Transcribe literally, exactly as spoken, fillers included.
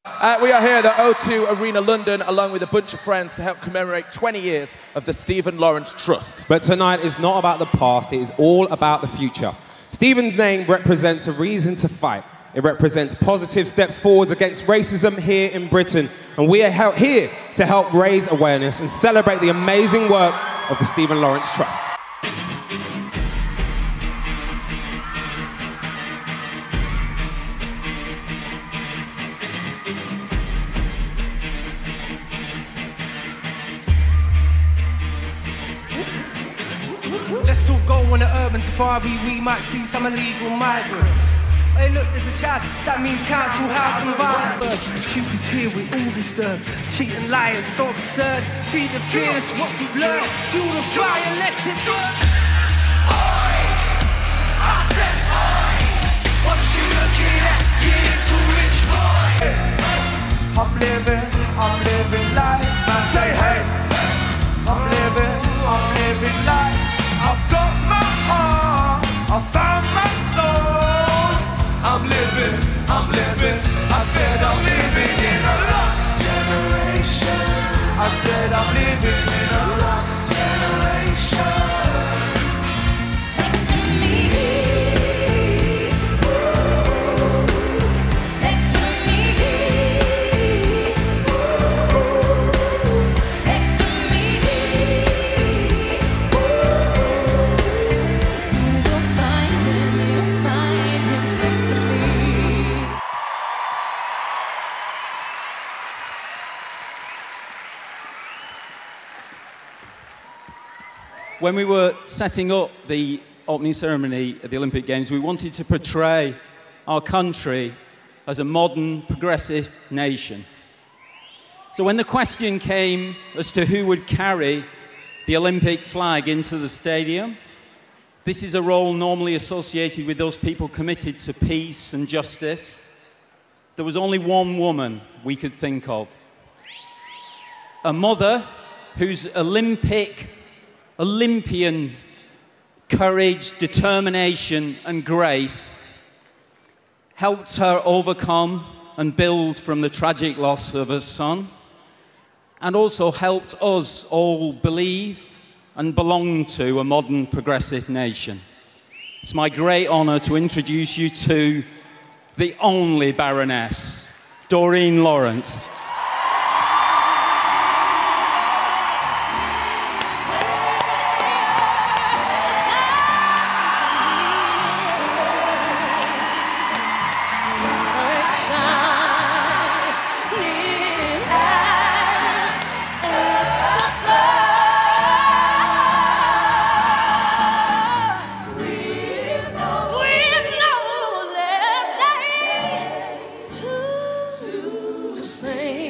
Uh, we are here at the O two Arena London along with a bunch of friends to help commemorate twenty years of the Stephen Lawrence Trust. But tonight is not about the past, it is all about the future. Stephen's name represents a reason to fight. It represents positive steps forwards against racism here in Britain. And we are here to help raise awareness and celebrate the amazing work of the Stephen Lawrence Trust. Let's all go on the urban safari, we might see some illegal migrants. Hey look, there's a child, that means council house and violence. Truth is here, we all disturbed. Cheating liars, so absurd. Feed the fears, what we've learned. Fuel the fire, let it burn. I, I said I, what you looking at, you little rich boy. I'm living, I'm living life. I say hey, I'm living, I'm living life. I've got my heart, I found my soul. I'm living, I'm living. I said I'm living in a lost generation. I said I'm living in a lost generation. Next to me, next to me, next to me. You'll find him, you'll find him next to me. When we were setting up the opening ceremony at the Olympic Games, we wanted to portray our country as a modern, progressive nation. So when the question came as to who would carry the Olympic flag into the stadium, this is a role normally associated with those people committed to peace and justice. There was only one woman we could think of. A mother whose Olympic Olympian courage, determination, and grace helped her overcome and build from the tragic loss of her son, and also helped us all believe and belong to a modern, progressive nation. It's my great honor to introduce you to the only Baroness, Doreen Lawrence. To sing.